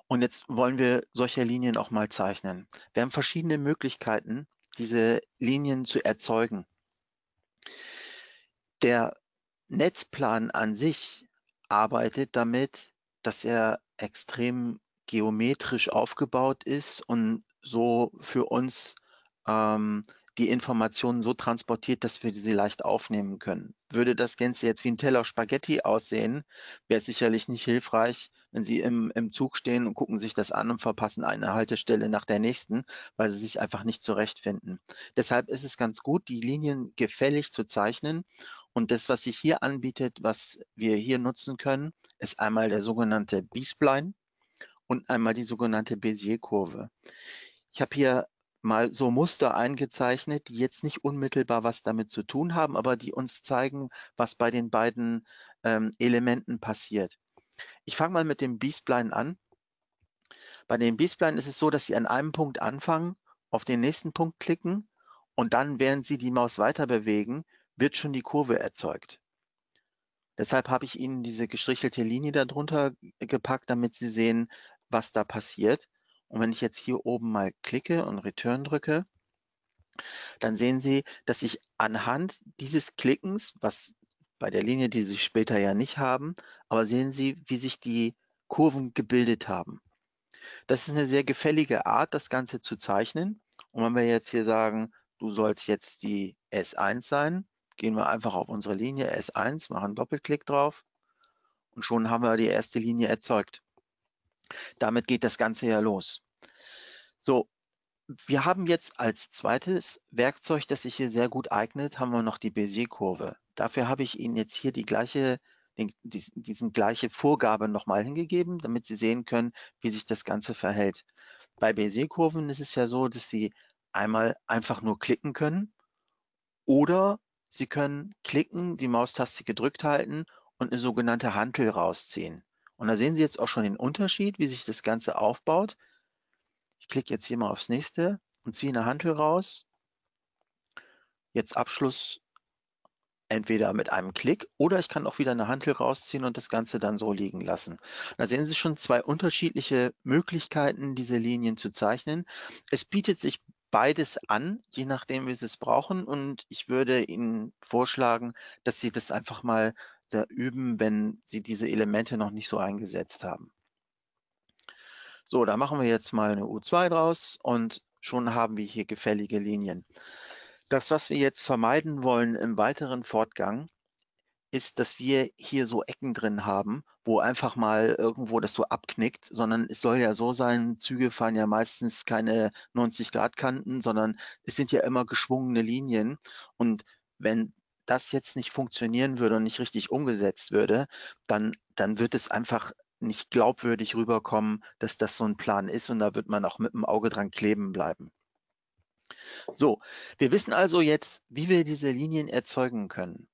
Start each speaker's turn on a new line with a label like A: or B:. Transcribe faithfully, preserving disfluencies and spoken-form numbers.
A: Und jetzt wollen wir solche Linien auch mal zeichnen. Wir haben verschiedene Möglichkeiten, diese Linien zu erzeugen. Der Netzplan an sich arbeitet damit, dass er extrem geometrisch aufgebaut ist und so für uns ähm, die Informationen so transportiert, dass wir sie leicht aufnehmen können. Würde das Ganze jetzt wie ein Teller Spaghetti aussehen, wäre es sicherlich nicht hilfreich, wenn Sie im, im Zug stehen und gucken sich das an und verpassen eine Haltestelle nach der nächsten, weil Sie sich einfach nicht zurechtfinden. Deshalb ist es ganz gut, die Linien gefällig zu zeichnen. Und das, was sich hier anbietet, was wir hier nutzen können, ist einmal der sogenannte B-Spline und einmal die sogenannte Bézier-Kurve. Ich habe hier mal so Muster eingezeichnet, die jetzt nicht unmittelbar was damit zu tun haben, aber die uns zeigen, was bei den beiden ähm, Elementen passiert. Ich fange mal mit dem B-Spline an. Bei dem B-Spline ist es so, dass Sie an einem Punkt anfangen, auf den nächsten Punkt klicken und dann, während Sie die Maus weiter bewegen, wird schon die Kurve erzeugt. Deshalb habe ich Ihnen diese gestrichelte Linie darunter gepackt, damit Sie sehen, was da passiert. Und wenn ich jetzt hier oben mal klicke und Return drücke, dann sehen Sie, dass ich anhand dieses Klickens, was bei der Linie, die Sie später ja nicht haben, aber sehen Sie, wie sich die Kurven gebildet haben. Das ist eine sehr gefällige Art, das Ganze zu zeichnen. Und wenn wir jetzt hier sagen, du sollst jetzt die S eins sein, gehen wir einfach auf unsere Linie S eins, machen einen Doppelklick drauf und schon haben wir die erste Linie erzeugt. Damit geht das Ganze ja los. So, wir haben jetzt als zweites Werkzeug, das sich hier sehr gut eignet, haben wir noch die Bézier-Kurve. Dafür habe ich Ihnen jetzt hier die gleiche, den, diesen, diesen gleiche Vorgabe nochmal hingegeben, damit Sie sehen können, wie sich das Ganze verhält. Bei Bézier-Kurven ist es ja so, dass Sie einmal einfach nur klicken können oder Sie können klicken, die Maustaste gedrückt halten und eine sogenannte Hantel rausziehen. Und da sehen Sie jetzt auch schon den Unterschied, wie sich das Ganze aufbaut. Ich klicke jetzt hier mal aufs nächste und ziehe eine Hantel raus. Jetzt Abschluss entweder mit einem Klick oder ich kann auch wieder eine Hantel rausziehen und das Ganze dann so liegen lassen. Da sehen Sie schon zwei unterschiedliche Möglichkeiten, diese Linien zu zeichnen. Es bietet sich beides an, je nachdem, wie Sie es brauchen. Und ich würde Ihnen vorschlagen, dass Sie das einfach mal da üben, wenn Sie diese Elemente noch nicht so eingesetzt haben. So, da machen wir jetzt mal eine U zwei draus und schon haben wir hier gefällige Linien. Das, was wir jetzt vermeiden wollen im weiteren Fortgang, ist, dass wir hier so Ecken drin haben, wo einfach mal irgendwo das so abknickt, sondern es soll ja so sein, Züge fahren ja meistens keine neunzig Grad Kanten, sondern es sind ja immer geschwungene Linien. Und wenn das jetzt nicht funktionieren würde und nicht richtig umgesetzt würde, dann, dann wird es einfach nicht glaubwürdig rüberkommen, dass das so ein Plan ist und da wird man auch mit dem Auge dran kleben bleiben. So, wir wissen also jetzt, wie wir diese Linien erzeugen können.